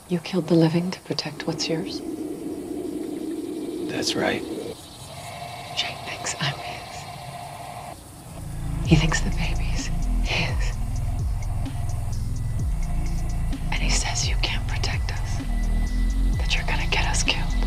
You killed the living to protect what's yours? That's right. Jake thinks I'm his. He thinks the baby's his. And he says you can't protect us. That you're gonna get us killed.